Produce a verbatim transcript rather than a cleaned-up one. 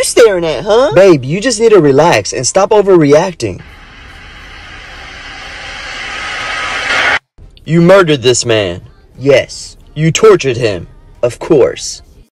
you staring at, huh? Babe, you just need to relax and stop overreacting. You murdered this man. Yes. You tortured him. Of course.